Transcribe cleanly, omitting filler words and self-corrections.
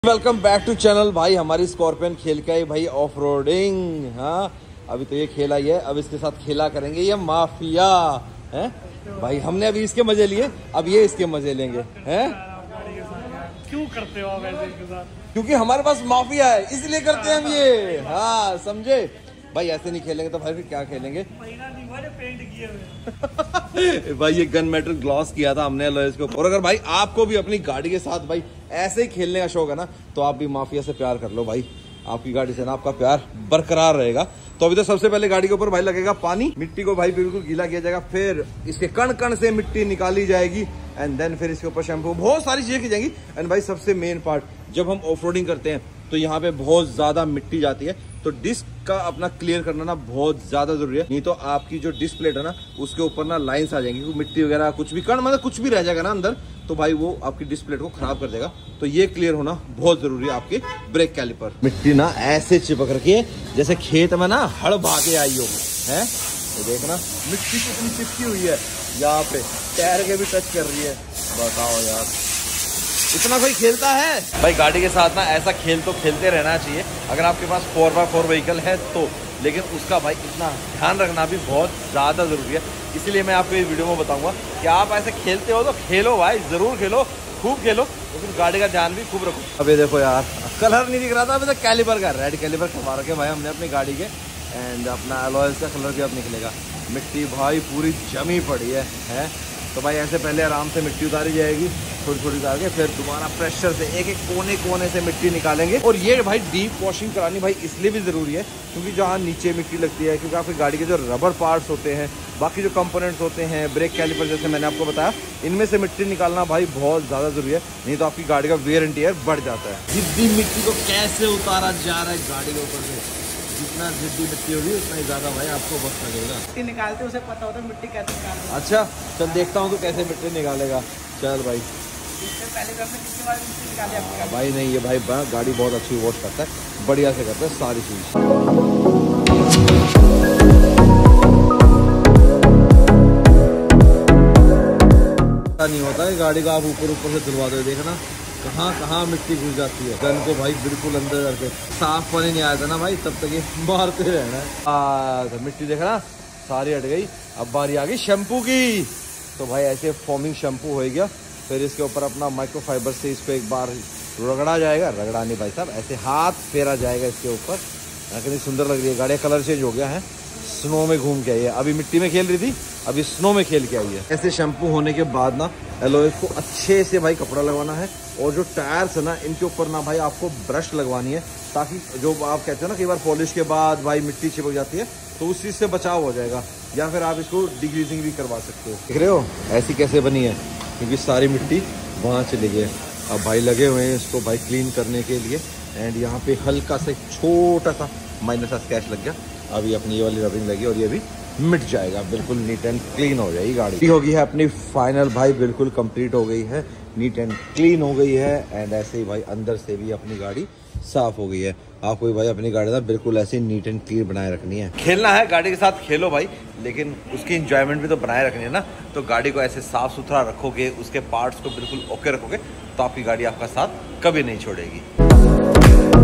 Welcome back to channel भाई। हमारी scorpion खेल के आई भाई ऑफ रोडिंग। हाँ, अभी तो ये खेला ही है, अब इसके साथ खेला करेंगे ये माफिया है भाई। हमने अभी इसके मजे लिए, अब ये इसके मजे लेंगे हैं। क्यों करते हो आप ऐसे इसके साथ? क्योंकि हमारे पास माफिया है इसलिए करते हैं हम ये। हाँ समझे भाई, ऐसे नहीं खेलेंगे तो भाई फिर क्या खेलेंगे। पेंट किए हुए भाई ये गन मेटल ग्लॉस किया था हमने एलॉयज को। और अगर भाई आपको भी अपनी गाड़ी के साथ भाई ऐसे ही खेलने का शौक है ना, तो आप भी माफिया से प्यार कर लो भाई। आपकी गाड़ी से ना आपका प्यार बरकरार रहेगा। तो अभी तो सबसे पहले गाड़ी के ऊपर भाई लगेगा पानी, मिट्टी को भाई बिल्कुल गीला किया जाएगा, फिर इसके कण कण से मिट्टी निकाली जाएगी एंड देन फिर इसके ऊपर शैम्पू, बहुत सारी चीजें की जाएंगी। एंड भाई सबसे मेन पार्ट, जब हम ऑफ रोडिंग करते हैं तो यहाँ पे बहुत ज्यादा मिट्टी जाती है, तो डिस्क का अपना क्लियर करना ना बहुत ज्यादा जरूरी है। नहीं तो आपकी जो डिस्क प्लेट है ना उसके ऊपर ना लाइंस आ जाएंगी, क्योंकि मिट्टी वगैरह कुछ भी कण मतलब कुछ भी रह जाएगा ना अंदर, तो भाई वो आपकी डिस्क प्लेट को खराब कर देगा। तो ये क्लियर होना बहुत जरूरी है आपके ब्रेक कैलिपर। मिट्टी ना ऐसे चिपक रखी है जैसे खेत में ना हड़ भा के आई हो है। तो देखना मिट्टी कितनी चिपकी हुई है, यहाँ पे टायर के भी टच कर रही है। बताओ यार, इतना कोई खेलता है भाई गाड़ी के साथ ना। ऐसा खेल तो खेलते रहना चाहिए अगर आपके पास 4x4 व्हीकल है तो, लेकिन उसका भाई इतना ध्यान रखना भी बहुत ज़्यादा ज़रूरी है। इसलिए मैं आपको इस वीडियो में बताऊंगा कि आप ऐसे खेलते हो तो खेलो भाई, ज़रूर खेलो, खूब खेलो, लेकिन गाड़ी का ध्यान भी खूब रखो। अभी देखो यार, कलर नहीं दिख रहा था अभी तक कैलिपर का, रेड कैलिपर करवा रखे भाई हमने अपनी गाड़ी के। एंड अपना एलॉयज का कलर भी अब निकलेगा। मिट्टी भाई पूरी जमी पड़ी है। तो भाई ऐसे पहले आराम से मिट्टी उतारी जाएगी, थोड़ी थोड़ी उतार के फिर दोबारा प्रेशर से एक एक कोने कोने से मिट्टी निकालेंगे। और ये भाई डीप वॉशिंग करानी भाई इसलिए भी ज़रूरी है क्योंकि जहाँ नीचे मिट्टी लगती है, क्योंकि आपकी गाड़ी के जो रबर पार्ट्स होते हैं, बाकी जो कंपोनेंट्स होते हैं, ब्रेक कैलिपर जैसे मैंने आपको बताया, इनमें से मिट्टी निकालना भाई बहुत ज़्यादा ज़रूरी है, नहीं तो आपकी गाड़ी का वेयर एंड टियर बढ़ जाता है। जिद्दी मिट्टी को कैसे उतारा जा रहा है गाड़ी के ऊपर से, जितना जिद्दी मिट्टी होगी उतना ही ज़्यादा भाई आपको वक्त लगेगा। मिट्टी निकालते उसे पता होता है मिट्टी कैसे निकालते। अच्छा चल देखता हूँ तो कैसे मिट्टी निकालेगा। चल भाई, पहले तो कितनी बार मिट्टी निकाली आपकी? भाई नहीं, ये भाई गाड़ी बहुत अच्छी वॉश करता है, बढ़िया से करता है सारी चीज़। नहीं होता है गाड़ी का, आप ऊपर ऊपर से धुलवा दो, देखना कहाँ कहाँ मिट्टी घुस जाती है। गन को भाई बिल्कुल अंदर करके साफ पानी नहीं आया था ना भाई, तब तक ये मारते रहना है। तो मिट्टी देखना सारी हट गई। अब बारी आ गई शैम्पू की। तो भाई ऐसे फॉर्मिंग शैम्पू हो गया, फिर इसके ऊपर अपना माइक्रोफाइबर से इसको एक बार रगड़ा जाएगा। रगड़ा नहीं भाई साहब, ऐसे हाथ फेरा जाएगा इसके ऊपर। कितनी सुंदर लग रही है गाड़ी, कलर चेंज हो गया है। स्नो में घूम के आई है, अभी मिट्टी में खेल रही थी, अभी स्नो में खेल के आई है। ऐसे शैम्पू होने के बाद ना एलॉयज को अच्छे से भाई कपड़ा लगवाना है, और जो टायर्स है ना इनके ऊपर ना भाई आपको ब्रश लगवानी है, ताकि जो आप कहते हो ना कई बार पॉलिश के बाद भाई मिट्टी चिपक जाती है, तो उस चीज़ से बचाव हो जाएगा। या फिर आप इसको डिग्रीजिंग भी करवा सकते हो। देख रहे हो ऐसी कैसे बनी है, क्योंकि सारी मिट्टी वहाँ चली गई है। अब भाई लगे हुए हैं इसको भाई क्लीन करने के लिए। एंड यहाँ पे हल्का सा छोटा सा माइनर सा स्क्रैच लग गया, अभी अपनी ये वाली रबिंग लगी और ये भी मिट जाएगा, बिल्कुल नीट एंड क्लीन हो जाएगी गाड़ी। हो गई है अपनी फाइनल भाई, बिल्कुल कंप्लीट हो गई है, नीट एंड क्लीन हो गई है। एंड ऐसे ही भाई अंदर से भी अपनी गाड़ी साफ हो गई है। आपको भी भाई अपनी गाड़ी ना बिल्कुल ऐसे नीट एंड क्लीन बनाए रखनी है। खेलना है गाड़ी के साथ खेलो भाई, लेकिन उसकी इंजॉयमेंट भी तो बनाए रखनी है ना। तो गाड़ी को ऐसे साफ सुथरा रखोगे, उसके पार्ट्स को बिल्कुल ओके रखोगे, तो आपकी गाड़ी आपका साथ कभी नहीं छोड़ेगी।